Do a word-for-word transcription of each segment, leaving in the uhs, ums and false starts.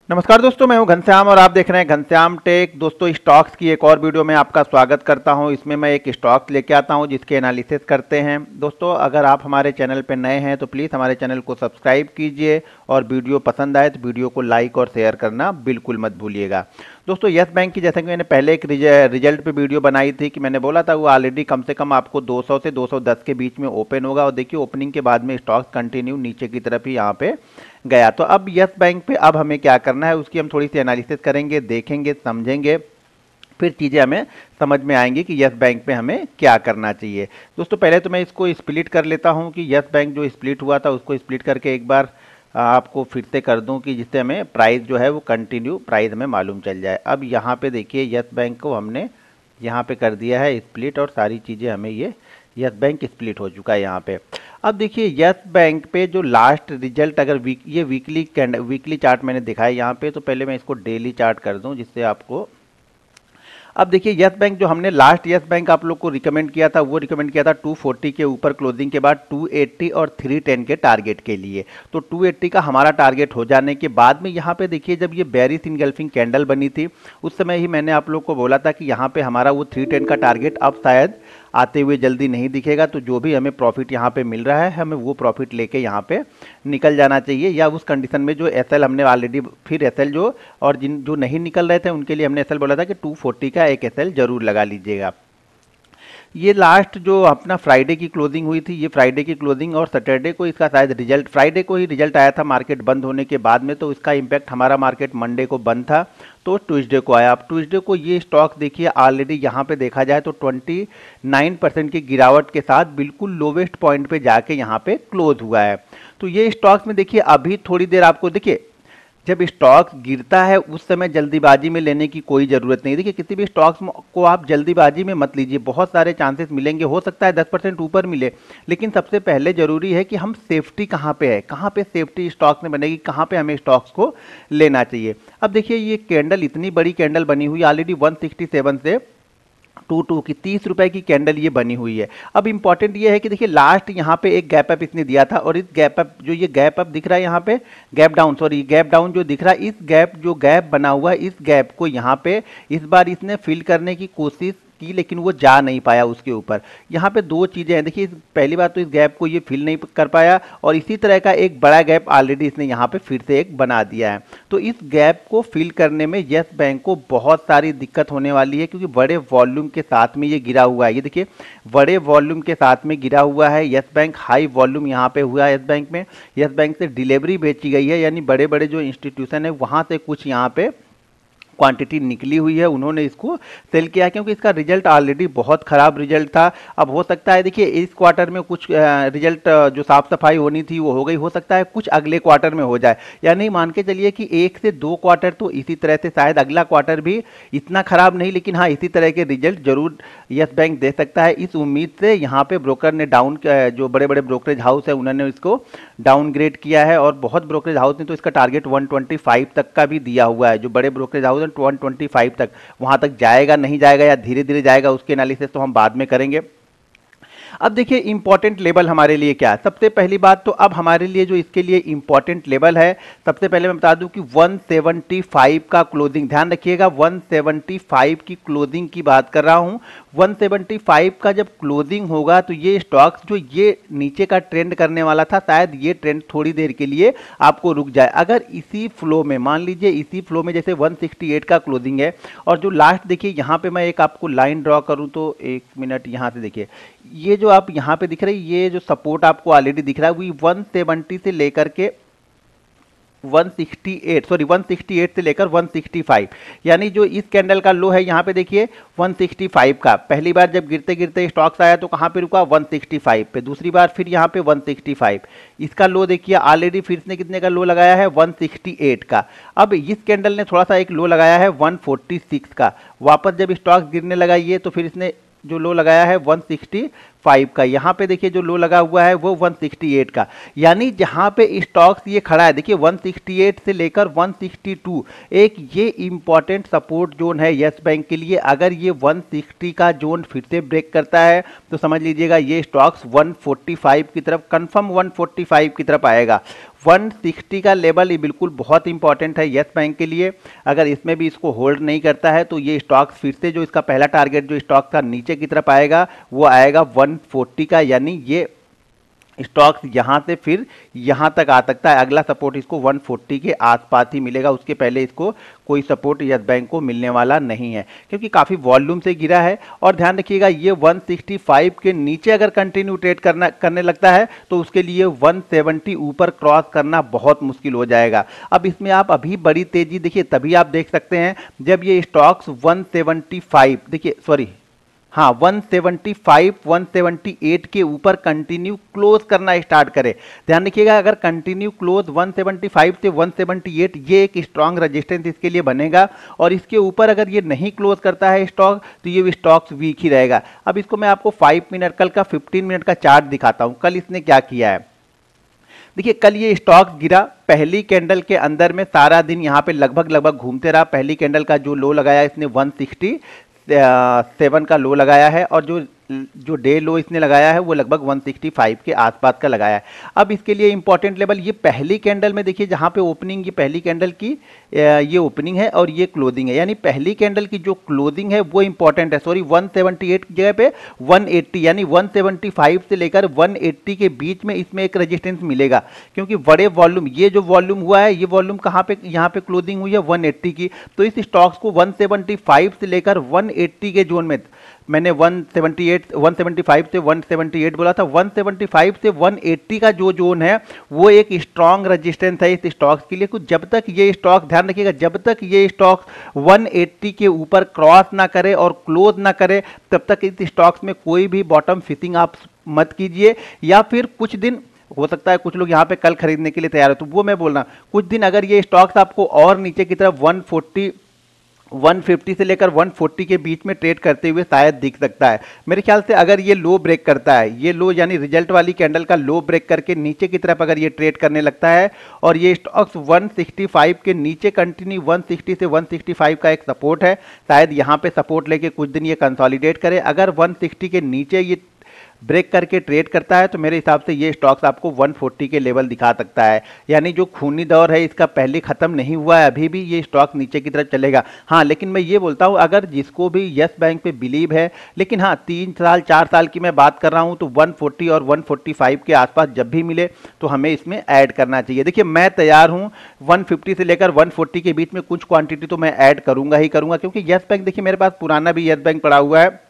नमस्कार दोस्तों, मैं हूं घनश्याम और आप देख रहे हैं घनश्याम टेक। दोस्तों, स्टॉक्स की एक और वीडियो में आपका स्वागत करता हूं। इसमें मैं एक स्टॉक लेके आता हूं जिसके एनालिसिस करते हैं। दोस्तों, अगर आप हमारे चैनल पर नए हैं तो प्लीज़ हमारे चैनल को सब्सक्राइब कीजिए और वीडियो पसंद आए तो वीडियो को लाइक और शेयर करना बिल्कुल मत भूलिएगा। दोस्तों, यस बैंक की जैसे कि मैंने पहले एक रिजल्ट पे वीडियो बनाई थी कि मैंने बोला था वो ऑलरेडी कम से कम आपको दो सौ से दो सौ दस के बीच में ओपन होगा और देखिए ओपनिंग के बाद में स्टॉक कंटिन्यू नीचे की तरफ ही यहाँ पे गया। तो अब यस बैंक पे अब हमें क्या करना है उसकी हम थोड़ी सी एनालिसिस करेंगे, देखेंगे, समझेंगे, फिर चीज़ें हमें समझ में आएंगी कि यस बैंक पे हमें क्या करना चाहिए। दोस्तों, पहले तो मैं इसको स्प्लिट कर लेता हूँ कि यस बैंक जो स्प्लिट हुआ था उसको स्प्लिट करके एक बार आपको फिर से कर दूं कि जिससे हमें प्राइस जो है वो कंटिन्यू प्राइस हमें मालूम चल जाए। अब यहाँ पे देखिए यस बैंक को हमने यहाँ पे कर दिया है स्प्लिट और सारी चीज़ें हमें ये यस बैंक स्प्लिट हो चुका है यहाँ पे। अब देखिए यस बैंक पे जो लास्ट रिजल्ट अगर वीक ये वीकली कैंड वीकली चार्ट मैंने दिखाया यहाँ पे, तो पहले मैं इसको डेली चार्ट कर दूँ जिससे आपको। अब देखिए यस बैंक जो हमने लास्ट यस बैंक आप लोग को रिकमेंड किया था वो रिकमेंड किया था दो सौ चालीस के ऊपर क्लोजिंग के बाद दो सौ अस्सी और तीन सौ दस के टारगेट के लिए। तो दो सौ अस्सी का हमारा टारगेट हो जाने के बाद में यहाँ पे देखिए जब ये बेरिश इनगल्फिंग कैंडल बनी थी उस समय ही मैंने आप लोग को बोला था कि यहाँ पे हमारा वो तीन सौ दस का टारगेट अब शायद आते हुए जल्दी नहीं दिखेगा। तो जो भी हमें प्रॉफिट यहाँ पे मिल रहा है हमें वो प्रॉफिट लेके यहाँ पे निकल जाना चाहिए, या उस कंडीशन में जो एसएल हमने ऑलरेडी फिर एसएल जो और जिन जो नहीं निकल रहे थे उनके लिए हमने एसएल बोला था कि दो सौ चालीस का एक एसएल जरूर लगा लीजिएगा। ये लास्ट जो अपना फ्राइडे की क्लोजिंग हुई थी, ये फ्राइडे की क्लोजिंग और सैटरडे को इसका शायद रिजल्ट फ्राइडे को ही रिजल्ट आया था मार्केट बंद होने के बाद में, तो इसका इम्पैक्ट हमारा मार्केट मंडे को बंद था तो ट्यूसडे को आया। अब ट्यूसडे को ये स्टॉक देखिए ऑलरेडी यहाँ पे देखा जाए तो उनतीस परसेंट की गिरावट के साथ बिल्कुल लोवेस्ट पॉइंट पे जाके यहाँ पे क्लोज हुआ है। तो ये स्टॉक्स में देखिए अभी थोड़ी देर आपको देखिए जब स्टॉक गिरता है उस समय जल्दीबाजी में लेने की कोई ज़रूरत नहीं। देखिए किसी भी स्टॉक्स को आप जल्दीबाजी में मत लीजिए, बहुत सारे चांसेस मिलेंगे, हो सकता है दस परसेंट ऊपर मिले, लेकिन सबसे पहले ज़रूरी है कि हम सेफ्टी कहाँ पे है, कहाँ पे सेफ्टी स्टॉक्स में बनेगी, कहाँ पे हमें स्टॉक्स को लेना चाहिए। अब देखिए ये कैंडल इतनी बड़ी कैंडल बनी हुई ऑलरेडी एक सौ सड़सठ से टू टू की तीस रुपए की कैंडल ये बनी हुई है। अब इंपॉर्टेंट ये है कि देखिए लास्ट यहाँ पे एक गैप अप इसने दिया था और इस गैप अप जो ये गैप अप दिख रहा है यहाँ पे gap down sorry gap down जो दिख रहा है, इस गैप जो गैप बना हुआ है इस गैप को यहाँ पे इस बार इसने फिल करने की कोशिश की लेकिन वो जा नहीं पाया उसके ऊपर। यहाँ पे दो चीज़ें हैं, देखिए पहली बात तो इस गैप को ये फिल नहीं कर पाया और इसी तरह का एक बड़ा गैप ऑलरेडी इसने यहाँ पे फिर से एक बना दिया है। तो इस गैप को फिल करने में यस बैंक को बहुत सारी दिक्कत होने वाली है क्योंकि बड़े वॉल्यूम के साथ में ये गिरा हुआ है। ये देखिए बड़े वॉल्यूम के साथ में गिरा हुआ है यस बैंक, हाई वॉल्यूम यहाँ पे हुआ है यस बैंक में। यस बैंक से डिलीवरी बेची गई है, यानी बड़े बड़े जो इंस्टीट्यूशन है वहाँ से कुछ यहाँ पे क्वांटिटी निकली हुई है, उन्होंने इसको सेल किया क्योंकि इसका रिजल्ट ऑलरेडी बहुत ख़राब रिजल्ट था। अब हो सकता है देखिए इस क्वार्टर में कुछ रिजल्ट जो साफ सफाई होनी थी वो हो गई, हो सकता है कुछ अगले क्वार्टर में हो जाए, यानी मान के चलिए कि एक से दो क्वार्टर तो इसी तरह से, शायद अगला क्वार्टर भी इतना ख़राब नहीं लेकिन हाँ इसी तरह के रिजल्ट जरूर यस बैंक दे सकता है। इस उम्मीद से यहाँ पे ब्रोकर ने डाउन, जो बड़े बड़े ब्रोकरेज हाउस है उन्होंने इसको डाउनग्रेड किया है और बहुत ब्रोकरेज हाउस ने तो इसका टारगेट एक सौ पच्चीस तक का भी दिया हुआ है। जो बड़े ब्रोकरेज हाउस एक सौ पच्चीस तक, वहां तक जाएगा नहीं जाएगा या धीरे धीरे जाएगा उसके एनालिसिस तो हम बाद में करेंगे। अब देखिए इंपॉर्टेंट लेवल हमारे लिए क्या है। सबसे पहली बात तो अब हमारे लिए जो इसके लिए इंपॉर्टेंट लेवल है, सबसे पहले मैं बता दूं कि एक सौ पचहत्तर का क्लोजिंग, ध्यान रखिएगा एक सौ पचहत्तर की क्लोजिंग की बात कर रहा हूं। एक सौ पचहत्तर का जब क्लोजिंग होगा तो ये स्टॉक्स जो ये नीचे का ट्रेंड करने वाला था शायद ये ट्रेंड थोड़ी देर के लिए आपको रुक जाए। अगर इसी फ्लो में मान लीजिए इसी फ्लो में जैसे एक सौ अड़सठ का क्लोजिंग है और जो लास्ट देखिए यहाँ पे मैं एक आपको लाइन ड्रॉ करूँ तो एक मिनट यहाँ से देखिए ये जो आप यहाँ पे दिख रही है ये जो सपोर्ट आपको ऑलरेडी दिख रहा है वो एक सौ सत्तर से लेकर के एक सौ अड़सठ सॉरी एक सौ अड़सठ से लेकर एक सौ पैंसठ, यानी जो इस कैंडल का लो है यहाँ पे देखिए एक सौ पैंसठ का, पहली बार जब गिरते गिरते स्टॉक्स आया तो कहाँ पे रुका एक सौ पैंसठ पे, दूसरी बार फिर यहाँ पे एक सौ पैंसठ, इसका लो देखिए ऑलरेडी फिर से कितने का लो लगाया है एक सौ अड़सठ का। अब इस कैंडल ने थोड़ा सा एक लो लगाया है एक सौ छियालीस का, वापस जब स्टॉक्स गिरने लगा ये तो फिर इसने जो लो लगाया है एक सौ पैंसठ का, यहाँ पे देखिए जो लो लगा हुआ है वो एक सौ अड़सठ का, यानी जहाँ पे स्टॉक्स ये खड़ा है देखिए एक सौ अड़सठ से लेकर एक सौ बासठ एक ये इंपॉर्टेंट सपोर्ट जोन है यस बैंक के लिए। अगर ये एक सौ साठ का जोन फिर से ब्रेक करता है तो समझ लीजिएगा ये स्टॉक्स एक सौ पैंतालीस की तरफ कंफर्म एक सौ पैंतालीस की तरफ आएगा। वन सिक्सटी का लेवल ये बिल्कुल बहुत इंपॉर्टेंट है यस बैंक के लिए। अगर इसमें भी इसको होल्ड नहीं करता है तो ये स्टॉक फिर से जो इसका पहला टारगेट जो स्टॉक का नीचे की तरफ आएगा वो आएगा वन फोर्टी का, यानी ये स्टॉक्स यहाँ से फिर यहाँ तक आ सकता है। अगला सपोर्ट इसको वन फोर्टी के आसपास ही मिलेगा, उसके पहले इसको कोई सपोर्ट यस बैंक को मिलने वाला नहीं है क्योंकि काफ़ी वॉल्यूम से गिरा है। और ध्यान रखिएगा ये वन सिक्सटी फाइव के नीचे अगर कंटिन्यू ट्रेड करना करने लगता है तो उसके लिए वन सेवेंटी ऊपर क्रॉस करना बहुत मुश्किल हो जाएगा। अब इसमें आप अभी बड़ी तेजी देखिए तभी आप देख सकते हैं जब ये स्टॉक्स वन सेवेंटी फाइव देखिए सॉरी हाँ one seventy five one seventy eight के ऊपर कंटिन्यू क्लोज करना स्टार्ट करे। ध्यान रखिएगा अगर continue close one seventy five से वन सेवेंटी एट ये एक स्ट्रांग रेजिस्टेंस इसके लिए बनेगा और इसके ऊपर अगर ये नहीं क्लोज करता है स्टॉक तो ये स्टॉक्स वीक ही रहेगा। अब इसको मैं आपको फाइव मिनट कल का फिफ्टीन मिनट का चार्ट दिखाता हूँ। कल इसने क्या किया है देखिए, कल ये स्टॉक गिरा, पहली कैंडल के अंदर में सारा दिन यहाँ पे लगभग लगभग घूमते रहा। पहली कैंडल का जो लो लगाया इसने वन सिक्सटी सेवन का लो लगाया है और जो जो डे लो इसने लगाया है वो लगभग वन सिक्सटी फाइव के आसपास का लगाया है। अब इसके लिए इंपॉर्टेंट लेवल ये पहली कैंडल में देखिए जहाँ पे ओपनिंग ये पहली कैंडल की ये ओपनिंग है और ये क्लोजिंग है, यानी पहली कैंडल की जो क्लोजिंग है वो इंपॉर्टेंट है। सॉरी वन सेवेंटी एट की जगह पे वन एट्टी, यानी वन सेवेंटी फाइव से लेकर वन एट्टी के बीच में इसमें एक रेजिस्टेंस मिलेगा क्योंकि बड़े वॉल्यूम ये जो वॉल्यूम हुआ है ये वॉल्यूम कहाँ पे यहाँ पे क्लोजिंग हुई है वन एट्टी की। तो इस स्टॉक्स को वन सेवेंटी फाइव से लेकर वन एट्टी के जोन में, मैंने one seventy eight one seventy five से वन सेवेंटी एट बोला था, वन सेवेंटी फाइव से वन एट्टी का जो जोन है वो एक स्ट्रांग रेजिस्टेंस है इस स्टॉक्स के लिए। कुछ जब तक ये स्टॉक, ध्यान रखिएगा, जब तक ये स्टॉक वन एट्टी के ऊपर क्रॉस ना करे और क्लोज ना करे तब तक इस स्टॉक्स में कोई भी बॉटम फिशिंग आप मत कीजिए। या फिर कुछ दिन हो सकता है कुछ लोग यहाँ पे कल खरीदने के लिए तैयार हो, तो वो मैं बोल रहा हूँ कुछ दिन अगर ये स्टॉक्स आपको और नीचे की तरफ वन फोर्टी वन फिफ्टी से लेकर वन फोर्टी के बीच में ट्रेड करते हुए शायद दिख सकता है। मेरे ख्याल से अगर ये लो ब्रेक करता है, ये लो यानी रिजल्ट वाली कैंडल का लो ब्रेक करके नीचे की तरफ अगर ये ट्रेड करने लगता है और ये स्टॉक्स वन सिक्सटी फाइव के नीचे कंटिन्यू वन सिक्सटी से वन सिक्सटी फाइव का एक सपोर्ट है, शायद यहाँ पे सपोर्ट लेके कुछ दिन ये कंसोलिडेट करे। अगर वन सिक्सटी के नीचे ये ब्रेक करके ट्रेड करता है तो मेरे हिसाब से ये स्टॉक्स आपको वन फोर्टी के लेवल दिखा सकता है, यानी जो खूनी दौर है इसका पहले खत्म नहीं हुआ है, अभी भी ये स्टॉक नीचे की तरफ चलेगा। हाँ, लेकिन मैं ये बोलता हूँ अगर जिसको भी यस बैंक पे बिलीव है, लेकिन हाँ तीन साल चार साल की मैं बात कर रहा हूँ, तो वन फोर्टी और वन फोर्टी फाइव के आसपास जब भी मिले तो हमें इसमें ऐड करना चाहिए। देखिए मैं तैयार हूँ वन फिफ्टी से लेकर वन फोर्टी के बीच में कुछ क्वांटिटी तो मैं ऐड करूंगा ही करूंगा, क्योंकि यस बैंक देखिए मेरे पास पुराना भी यस बैंक पड़ा हुआ है,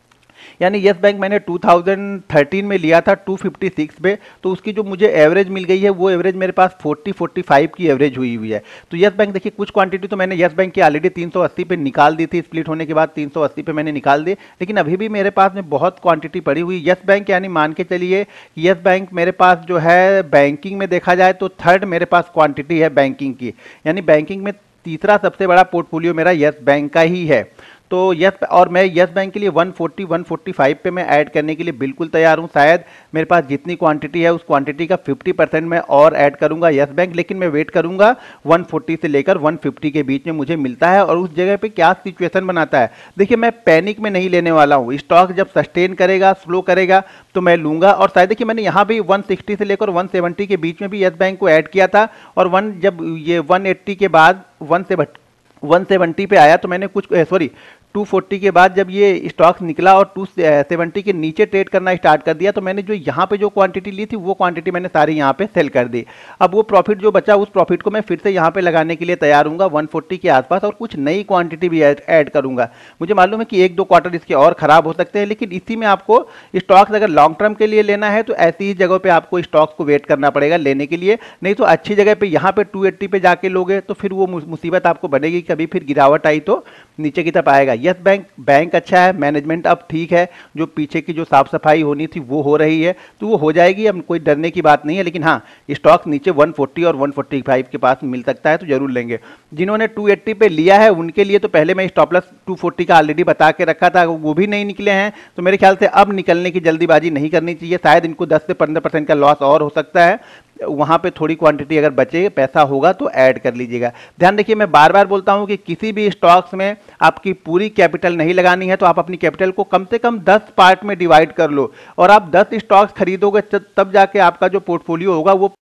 यानी यस बैंक मैंने टू थाउजेंड थर्टीन में लिया था टू फिफ्टी सिक्स पे, तो उसकी जो मुझे एवरेज मिल गई है वो एवरेज मेरे पास फोर्टी फोर्टी फाइव की एवरेज हुई हुई है। तो यस बैंक देखिए कुछ क्वांटिटी तो मैंने यस बैंक की ऑलरेडी तीन सौ अस्सी पे निकाल दी थी, स्प्लिट होने के बाद तीन सौ अस्सी पे मैंने निकाल दी, लेकिन अभी भी मेरे पास में बहुत क्वांटिटी पड़ी हुई यस बैंक, यानी मान के चलिए यस बैंक मेरे पास जो है बैंकिंग में देखा जाए तो थर्ड मेरे पास क्वांटिटी है बैंकिंग की, यानी बैंकिंग में तीसरा सबसे बड़ा पोर्टफोलियो मेरा यस बैंक का ही है। तो यस, और मैं यस बैंक के लिए one forty one forty five पे मैं ऐड करने के लिए बिल्कुल तैयार हूं। शायद मेरे पास जितनी क्वांटिटी है उस क्वांटिटी का फिफ्टी परसेंट मैं और ऐड करूंगा यस बैंक, लेकिन मैं वेट करूंगा वन फोर्टी से लेकर वन फिफ्टी के बीच में मुझे मिलता है और उस जगह पे क्या सिचुएशन बनाता है। देखिए मैं पैनिक में नहीं लेने वाला हूँ, स्टॉक जब सस्टेन करेगा स्लो करेगा तो मैं लूंगा। और शायद देखिए मैंने यहाँ भी वन सिक्सटी से लेकर वन सेवेंटी के बीच में भी यस बैंक को ऐड किया था, और वन जब ये वन एट्टी के बाद वन से वन सेवेंटी पे आया तो मैंने कुछ सॉरी टू फोर्टी के बाद जब ये स्टॉक्स निकला और टू सेवेंटी के नीचे ट्रेड करना स्टार्ट कर दिया तो मैंने जो यहाँ पे जो क्वांटिटी ली थी वो क्वांटिटी मैंने सारी यहाँ पे सेल कर दी। अब वो प्रॉफिट जो बचा उस प्रॉफिट को मैं फिर से यहाँ पे लगाने के लिए तैयार हूँ वन फोर्टी के आसपास, और कुछ नई क्वांटिटी भी ऐड करूँगा। मुझे मालूम है कि एक दो क्वार्टर इसके और ख़राब हो सकते हैं, लेकिन इसी में आपको स्टॉक्स अगर लॉन्ग टर्म के लिए लेना है तो ऐसी ही जगह पर आपको स्टॉक्स को वेट करना पड़ेगा लेने के लिए, नहीं तो अच्छी जगह पर यहाँ पे टू एट्टी पे जाके लोगे तो फिर वो मुसीबत आपको बनेगी, कभी फिर गिरावट आई तो नीचे की तरफ आएगा। यस बैंक बैंक अच्छा है, मैनेजमेंट अब ठीक है, जो पीछे की जो साफ सफाई होनी थी वो हो रही है, तो वो हो जाएगी, अब कोई डरने की बात नहीं है। लेकिन हाँ स्टॉक नीचे वन फोर्टी और वन फोर्टी फाइव के पास मिल सकता है तो जरूर लेंगे। जिन्होंने टू एट्टी पे लिया है उनके लिए तो पहले मैं स्टॉप लॉस टू फोर्टी का ऑलरेडी बता के रखा था, वो भी नहीं निकले हैं, तो मेरे ख्याल से अब निकलने की जल्दीबाजी नहीं करनी चाहिए। शायद इनको दस से पंद्रह परसेंट का लॉस और हो सकता है, वहां पे थोड़ी क्वांटिटी अगर बचे पैसा होगा तो ऐड कर लीजिएगा। ध्यान रखिए मैं बार बार बोलता हूं कि किसी भी स्टॉक्स में आपकी पूरी कैपिटल नहीं लगानी है, तो आप अपनी कैपिटल को कम से कम दस पार्ट में डिवाइड कर लो, और आप दस स्टॉक्स खरीदोगे तब जाके आपका जो पोर्टफोलियो होगा वो